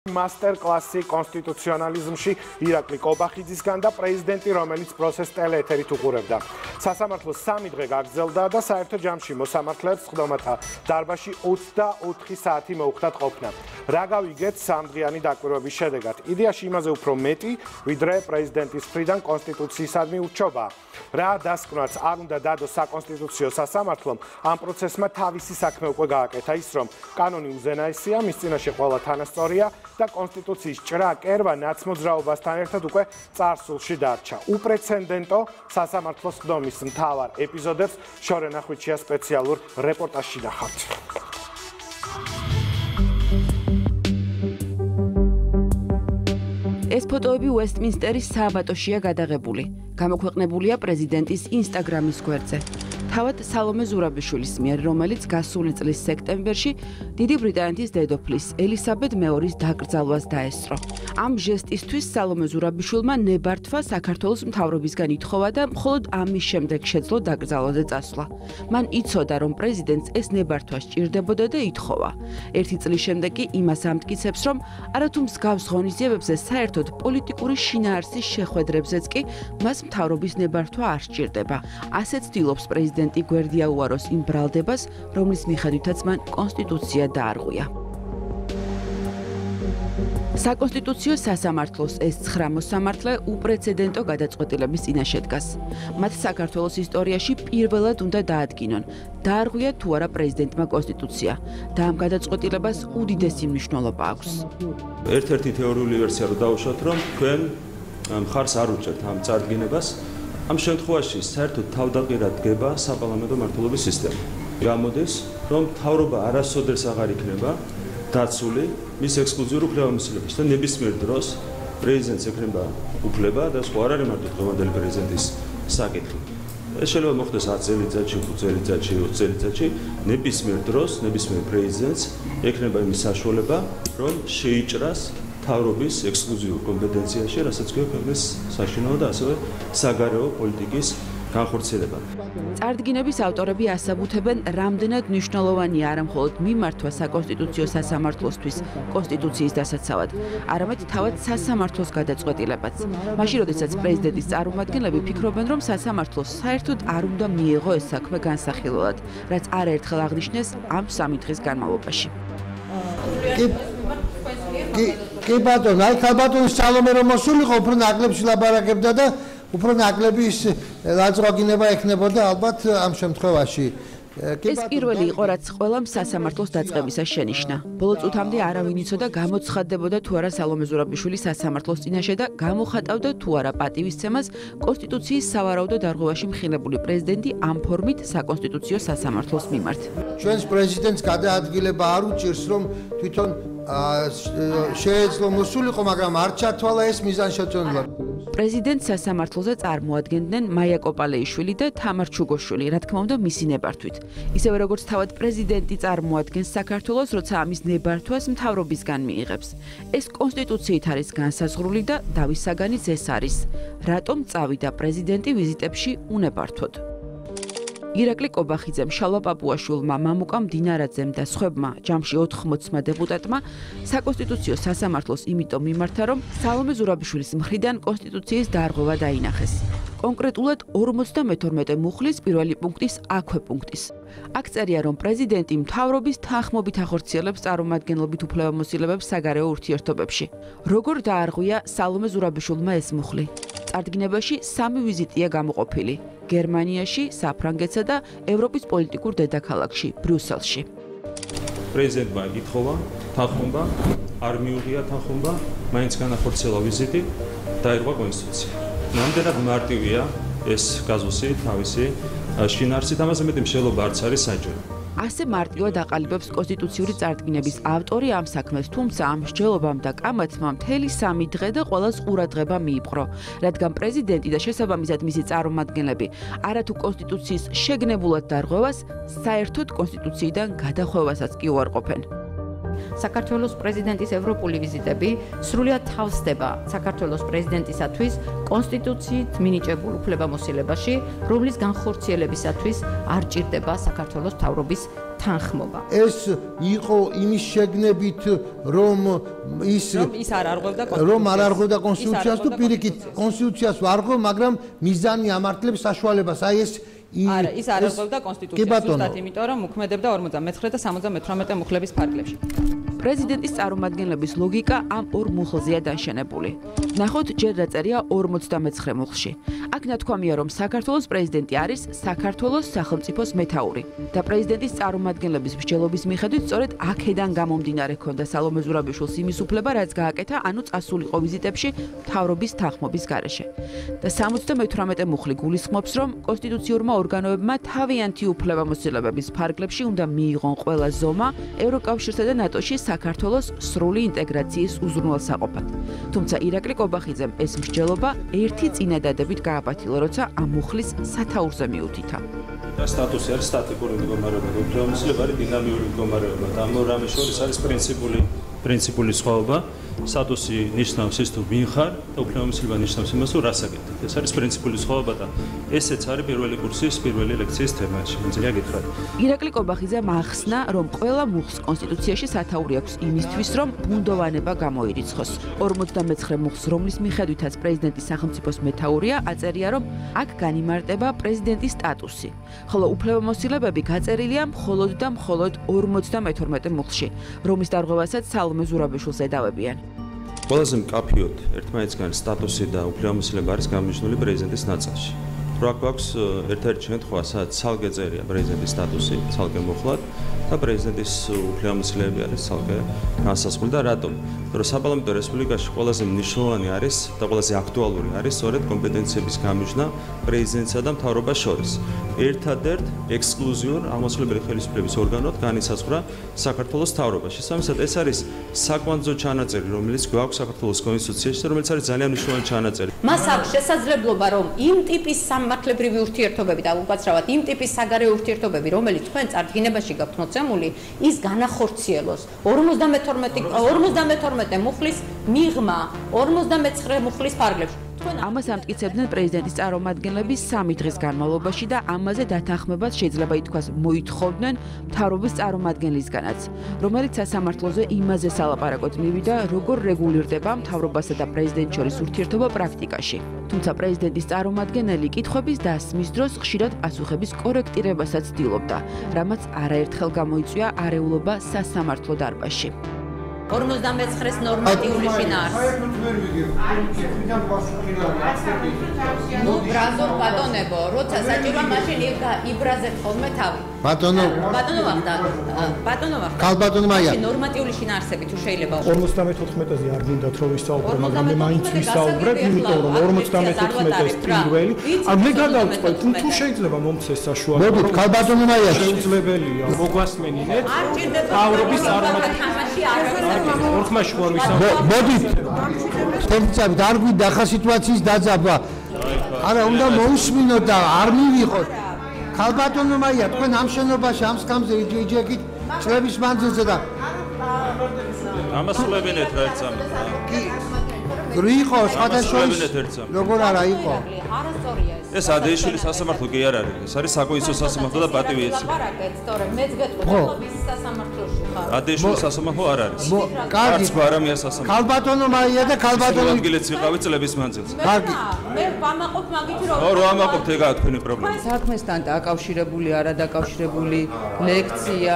Master-კლასი კონსტიტუციონალიზმში ირაკლი კობახიძისგან და პრეზიდენტი, რომელიც პროცესს ტელეეთერით უყურებდა. სასამართლოს 3 დღე გაგრძელდა და საერთო ჯამში მოსამართლეებს სხდომათა დარბაზში 24 საათი მოუხდათ ყოფნა. რა გავიგეთ 3 დღიანი დაკვირვების შედეგად? იდეაში იმაზე უფრო მეტი, ვიდრე პრეზიდენტის მხრიდან კონსტიტუციისადმი ურჩობა. რა დასკვნაც არ უნდა დადოს საკონსტიტუციო სასამართლომ, ამ პროცესმა თავისი საქმე უკვე გააკეთა ის, რომ კანონი უზენაესია, მის წინაშე ყველა თანასწორია და კონსტიტუციის ჭრა კერვა ნაცმოძრაობასთან ერთად უკვე წარსულში დარჩა. უპრეცედენტო სასამართლოს სხდომის მთავარ ეპიზოდებს შორენ ახვიჩია სპეციალურ რეპორტაჟში ნახავთ. ეს ფოტოები უესტმინსტერის სააბატოშია გადაღებული. გამოქვეყნებულია პრეზიდენტის ინსტაგრამის გვერდზე. თავად სალომე ზურაბიშვილის მიერ, რომელიც გასული წლის სექტემბერში დიდი ბრიტანეთის დედოფლის ელისაბედ მეორის დაკრძალვას დაესწრო. ამ ჟესტისთვის სალომე ზურაბიშვილმა ნებართვა საქართველოს მთავრობისგან ითხოვა და მხოლოდ ამის შემდეგ შეძლო დაკრძალვაზე წასვლა. მან იცოდა, რომ პრეზიდენტს ეს ნებართვა სჭირდებოდა და ითხოვა. ერთი წლის შემდეგ კი იმას ამტკიცებს, რომ არათუ მსგავს ღონისძიებებზე საერთოდ პოლიტიკური შინაარსის შეხვედრებზეც კი მას მთავრობის ნებართვა არ სჭირდება. ასეც ცდილობს პრეზიდენტი გვერდია უაროს იმ ბრალდებას, რომლის მიხედვითაც მან კონსტიტუცია დაარღვია. საკონსტიტუციო სასამართლოს ეს 9 მოსამართლე უპრეცედენტო გადაწყვეტილების წინაშე დგას. მათ საქართველოს ისტორიაში პირველად უნდა დაადგინონ, დაარღვია თუ არა პრეზიდენტმა კონსტიტუცია და ამ გადაწყვეტილებას უდიდესი მნიშვნელობა აქვს. ერთ-ერთი თეორიული ვერსია რო დავუშვათ, რომ თქვენ მხარს არ უჭერთ ამ წარდგინებას, ამ შემთხვევაში საერთოდ თავდაყირად დგება საპარლამენტო მმართველობის სისტემა. გამოდის, რომ მთავრობა არასოდეს აღარ იქნება დაცული მის ექსკლუზიურ უფლებამოსილებას და ნებისმიერ დროს პრეზიდენტს ექნება უფლება და სხვა არ არის მარტო დღევანდელი პრეზიდენტის საკითხი. ეს შეიძლება მოხდეს 10 წელიწადში, 5 წელიწადში, 20 წელიწადში, ნებისმიერ დროს, ნებისმიერ პრეზიდენტს ექნება იმის საშუალება, რომ შეიჭრას მთავრობის ექსკლუზიურ კომპეტენციაში, რასაც ქვია ქვეყნის საშინაო და ასევე საგარეო პოლიტიკის განხორციელება. წარდგინების ავტორები ასაბუთებენ, რამდენად მნიშვნელოვანია არა მხოლოდ მიმართვა საკონსტიტუციო სასამართლოსთვის კონსტიტუციის დასაცავად, არამედ თავად სასამართლოს გადაწყვეტილებაც. მაშინ, როდესაც პრეზიდენტის წარმომადგენლები ფიქრობენ, რომ სასამართლოს საერთოდ არ უნდა მიეღო ეს საქმე განსახილველად, რაც არაერთხელ აღნიშნეს ამ 3 დღის განმავლობაში. კი ბატონო, აი ხალბატონი სალომე რომ მოსულიყო, უფრო ნაკლებში ლაბარაკებდა და უფრო ნაკლები ის ლაძღვაგინება ექნებოდა ალბათ ამ შემთხვევაში. ეს პირველი იყო, რაც ყველამ სასამართლოს დაწყებისას შენიშნა. ბოლო წუთამდე არავინ იცოდა გამოცხადდებოდა თუ არა სალომე ზურაბიშვილი სასამართლოს წინაშე და გამოხატავდა თუ არა პატივისცემას კონსტიტუციის სავარაუდო დარღვევაში მხილებული პრეზიდენტი ამ ფორმით საკონსტიტუციო სასამართლოს მიმართ. ჩვენს პრეზიდენტს გადაადგილება არ უჭირს, რომ თვითონ შეეძლო მოსულიყო, მაგრამ არ ჩათვალა ეს მიზანშეწონილად. პრეზიდენტს სასამართლოზე წარმოადგენდნენ მაია კოპალეიშვილი და თამარ ჩუგოშვილი, რა თქმა უნდა, მისი ნებართვით. ისევე როგორც თავად პრეზიდენტი წარმოადგენს საქართველოს, როცა ამის ნებართვას მთავრობისგან მიიღებს. ეს კონსტიტუციით არის განსაზღვრული და დავის საგანიც ეს არის. რატომ წავიდა პრეზიდენტი ვიზიტებში უნებართვოდ? ირაკლი კობახიძემ, შალვა პაპუაშვილმა, მამუკამ დინარაძემ და სხვებმა, ჯამში 80-მა დეპუტატმა საკონსტიტუციო სასამართლოს იმიტომ მიმართა, რომ სალომე ზურაბიშვილის მხრიდან კონსტიტუციის დარღვევა დაინახეს. კონკრეტულად 52 მუხლის პირველი პუნქტის აქვე პუნქტის. აქ წერია, რომ პრეზიდენტი მთავრობის თანხმობით ახორციელებს წარმომადგენლობით უფლებამოსილებებს საგარეო ურთიერთობებში. როგორ დაარღვია სალომე ზურაბიშვილმა ეს მუხლი? წარდგინებაში 3 ვიზიტია გამოყოფილი. გერმანიაში, საფრანგეთსა და ევროპის პოლიტიკურ დედაქალაქში, ბრიუსელში. პრეზიდენტმა ითხოვა თანხმობა, არ მიუღია თანხმობა, მაინც განახორციელა ვიზიტი, დაირღვა კონსტიტუცია. ნამდვილად მარტივია ეს კაზუსი თავისი შინაარსით, ამაზე მეტი მსჯელობა არც არის საჭირო. ასე მარტივად აყალიბებს კონსტიტუციური წარდგინების ავტორი ამ საქმეს, თუმცა ამ მსჯელობამ და კამათმა მთელი 3 დღე და ყველას ყურადღება მიიპყრო, რადგან პრეზიდენტი და შესაბამისად მისი წარმომადგენლები არათუ კონსტიტუციის შეგნებულად დარღვევას, საერთოდ კონსტიტუციიდან გადახვევასაც კი უარყოფენ. საქართველოს პრეზიდენტის ევროპული ვიზიტები სრულად თავსდება საქართველოს პრეზიდენტისათვის კონსტიტუციით მინიჭებულ უფლებამოსილებაში, რომლის განხორციელებისათვის არ ჭირდება საქართველოს მთავრობის თანხმობა. ეს იყო იმის შეგნებით, რომ ის არ არღვევდა რომ არ არღვევდა კონსტიტუციას თუ პირიქით კონსტიტუციას ვარღვევ, მაგრამ მიზანი ამართლებს საშუალებას. აი ეს არა, ის არ არღვევდა კონსტიტუციას, ზუსტად იმიტომ, რომ უქმედებდა 59 და 78 მუხლების ფარგლებში. პრეზიდენტის წარმომადგენლების ლოგიკა ამ ორ მუხლზეა დაშენებული. ნახოთ, ჯერ დაწერია 59 მუხლში. აქ ნათქვამია, რომ საქართველოს პრეზიდენტი არის საქართველოს სახელმწიფოს მეთაური და პრეზიდენტის წარმომადგენლების მსჯელობის მიხედვით სწორედ აქედან გამომდინარე ქონდა სალომე ზურაბიშვილს იმის უფლება, რაც გააკეთა, ანუ წასულიყო ვიზიტებში მთავრობის თანხმობის გარეშე. და 78 მუხლი გულისხმობს, რომ კონსტიტუციურმა ორგანოებმა თავიანთი უფლებამოსილებების ფარგლებში უნდა მიიღონ ყველა ზომა ევროკავშირსა და ნატოში საქართველოს სრული ინტეგრაციის უზრუნველსაყოფად. თუმცა ირაკლი კობახიძემ ეს მსჯელობა ერთი წინადადებით გააპატილა, როცა ამ მუხლის სათაურზე მიუთითა. სტატუსი არის სტატიკური მდგომარეობა, უფლებამოსილება არის დინამიური მდგომარეობა და ამ რამის შორის არის პრინციპული სხვაობა. სტატუსი ნიშნავს ის თუ ვინ ხარ და უფლებამოსილება ნიშნავს იმას თუ რას აკეთებ. ეს არის პრინციპული სხვაობა და ესეც არის პირველი კურსის პირველი ლექციის თემა. შეიძლება გითხრათ. ირაკლი კობახიძემ ახსნა, რომ ყველა მუხლს კონსტიტუციაში სათაური აქვს იმისთვის, რომ ბუნდოვანება გამოირიცხოს. 59 მუხლს, რომლის მიხედვითაც პრეზიდენტის სახელმწიფოს მეთაურია, აწერია, რომ აქ განიმარტება პრეზიდენტის სტატუსი. ხოლო უფლებამოსილებები გაწერილია მხოლოდ და მხოლოდ 52 მუხლში, რომის დარღვევასაც სალომე ზურაბიშვილს ედავებიან. ყველაზე მკაფიოდ ერთმანეთისგან სტატუსი და უფლებამოსილება არის გამიჯნული პრეზიდენტის ნაწილში. რა გვაქვს ერთ-ერთი შემთხვევა, სადაც ცალკე წერია პრეზიდენტის სტატუსი, ცალკე მუხლად და პრეზიდენტის უფლებამოსილები არის ცალკე განსაზღვრული და რატომ? რომ საპარლამენტო რესპუბლიკაში ყველაზე მნიშვნელოვანი არის და ყველაზე აქტუალური არის სწორედ კომპეტენციების გამიჯნა პრეზიდენტსა და მთავრობას შორის. ერთადერთ ექსკლუზიურ აღმასრულებელი ხელისუფლების ორგანოდ განისაზღვრა საქართველოს მთავრობა. შესაბამისად, ეს არის საკვანძო ჩანაწერი, რომელიც გვაქვს საქართველოს კონსტიტუციაში და რომელიც არის ძალიან მნიშვნელოვანი ჩანაწერი. მას აქვს შესაძლებლობა, რომ იმ ტიპის სამართლებრივი ურთიერთობები და უკაცრავად იმ ტიპის საგარეო ურთიერთობები, რომელიც თქვენ წარდგინებაში გაქვთ მოცემული, ის განახორციელოს 52 მუხლის მიღმა 59 მუხლის ფარგლებში. ამას ამტკიცებდნენ პრეზიდენტის წარმომადგენლები 3 დღის განმავლობაში და ამაზე დათანხმებას შეიძლება ითქვას მოითხოვდნენ მთავრობის წარმომადგენლისგანაც, რომელიც სასამართლოზე იმაზე სალაპარაკოდ მივიდა, როგორ რეგულირდება მთავრობასა და პრეზიდენტს შორის ურთიერთობა პრაქტიკაში. თუმცა პრეზიდენტის წარმომადგენელი კითხვების დასმის დროს ხშირად პასუხების კორექტირებასაც ცდილობდა, რამაც არაერთხელ გამოიწვია არეულობა სასამართლო დარბაზში. 59-ის ნორმატიული შინაარსი. ნუ ბრაზო ბატონებო, როცა საჭიროა მაშინ იბრაზეთ ხოლმე თავი. ბატონო ვახტანგ. ქალბატონო მაია. ნორმატიული შინაარსები თუ შეიძლება 54-ზე არ გინდათ რომ ვისაუბრე, მაგრამ მე მაინც ვისაუბრებ, იმიტომ რომ 54-ის პირველი, ან მე გადავწყვეტ, თუ შეიძლება მომცეს საშუალება. მოდით ქალბატონო მაია. შეუძლებელია მოგვასმენინეთ. თავრობის წარმომადგენლებში არ ორხმაში ხوار ვისაუბრებ. მოდით. თემწავით არ გვიდა ხა სიტუაციის დაძაბვა. არა, უნდა მოусმინოთ და არ მივიღოთ. ქალბატონო მაია, თქვენ ამ შენობაში ამ სკამზე იჯეკით წლების მანძილზე და ამასულებინეთ რა ერთსამე. იყო სხვადასხვა როგორ არა იყო? არასწორია ეს. ეს ადეიშვილის სასამართლო კი არ არის. ეს არის საკონსტიტუციო სასამართლო და პატივი ეცი. ვარაგეთ, სწორედ, მეც გეტყვი, ხობის სასამართლოში ხარ. ადეიშვილის სასამართლო არ არის. კარგი. არც ბარამია სასამართლო. ქალბატონო მაია და ქალბატონო ადგილეც ვიყავი წლების მანძილზე. კარგი. მე ვამაყობ მაგით რომ რო ამაყობთ ეგაა თქვენი პრობლემა. საქმესთან დაკავშირებული, არა დაკავშირებული ლექცია,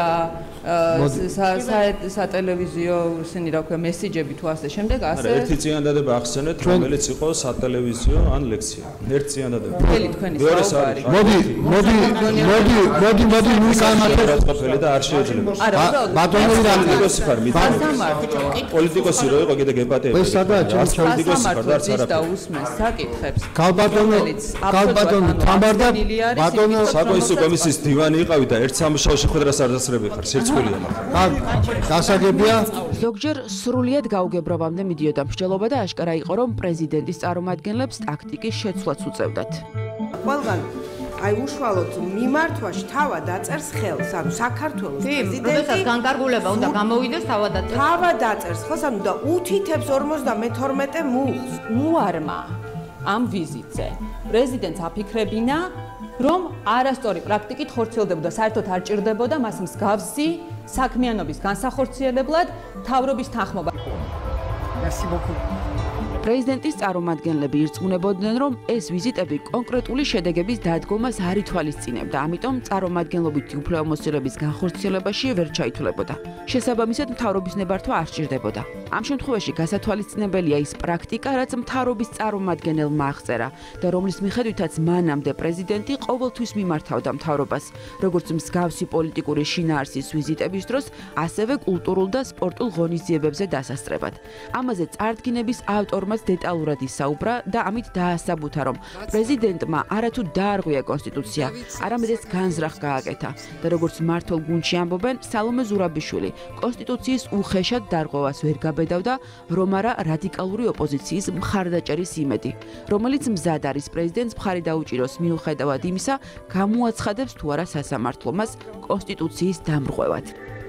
სატელევიზიო ისინი რა ქვია მესიჯები თუ ასე შემდეგ ასე ერთი წინადადება ახსენეთ რომელიც იყო სატელევიზიო ან ლექცია ერთი წინადადება მთელი თქვენი საუბარი მოდი მიკამათე ყოფილი და არ შეიძლება ბატონო პოლიტიკოსი ხარ პოლიტიკოსი რო იყო კიდე გეპატეები ეს სადაა პოლიტიკოსი ხარ და არც არაფერი და უსმენს საკითხებს ქალბატონო თამბარდა ბატონო საკონსტიტუციო კომისიის დივანი იყავი და ერთ სამუშაოში ხვედრას არ დასწრები ხარ გასაგებია ზოგჯერ სრულიად გაუგებრობამდე მიდიოდა მსჯელობა და აშკარა იყო რომ პრეზიდენტის წარმომადგენლებს ტაქტიკის შეცვლაც უწევდათ. ყველგან აი უშუალოდ მიმართვაში თავად აწერს ხელს, ანუ საქართველოს პრეზიდენტი როდესაც განკარგულება უნდა გამოვიდეს თავად აწერს ხელს, ანუ და უთითებს 52 მუხლს. უარმა ამ ვიზიტზე პრეზიდენტს აფიქრებინა რომ არასწორი პრაქტიკით ხორციელდებოდა, საერთოდ არ ჭირდებოდა მას მსგავსი საქმიანობის განსახორციელებლად თავრობის თანხმობა. Merci beaucoup. პრეზიდენტის წარმომადგენლები ირწმუნებოდნენ, რომ ეს ვიზიტები კონკრეტული შედეგების დადგომას არ ითვალისწინებდა, ამიტომ წარმომადგენლობითი უფლებამოსილების განხორციელებაში ვერ ჩაითვლებოდა. შესაბამისად, მთავრობის ნებართვა არ სჭირდებოდა. ამ შემთხვევაში გასათვალისწინებელია ის პრაქტიკა, რაც მთავრობის წარმომადგენელმა აღწერა და რომლის მიხედვითაც მანამდე პრეზიდენტი ყოველთვის მიმართავდა მთავრობას, როგორც მსგავსი პოლიტიკური შინაარსის ვიზიტების დროს, ასევე კულტურულ და სპორტულ ღონისძიებებზე დასასწრებად. ამაზე წარდგინების ავტორმა დეტალურად ისაუბრა და ამით დაასაბუთა, რომ პრეზიდენტმა არათუ დაარღვია კონსტიტუცია, არამედ განზრახ გააკეთა და როგორც მართლ გუნდში ამბობენ, სალომე ზურაბიშვილი კონსტიტუციის უხეშად დარღვევას ვერ გაბედავდა, რომ არა რადიკალური ოპოზიციის მხარდაჭერის იმედი, რომელიც მზად არის პრეზიდენტს მხარი დაუჭიროს მიუხედავად იმისა, გამოაცხადებს თუ არა სასამართლო მას კონსტიტუციის დამრღვევად.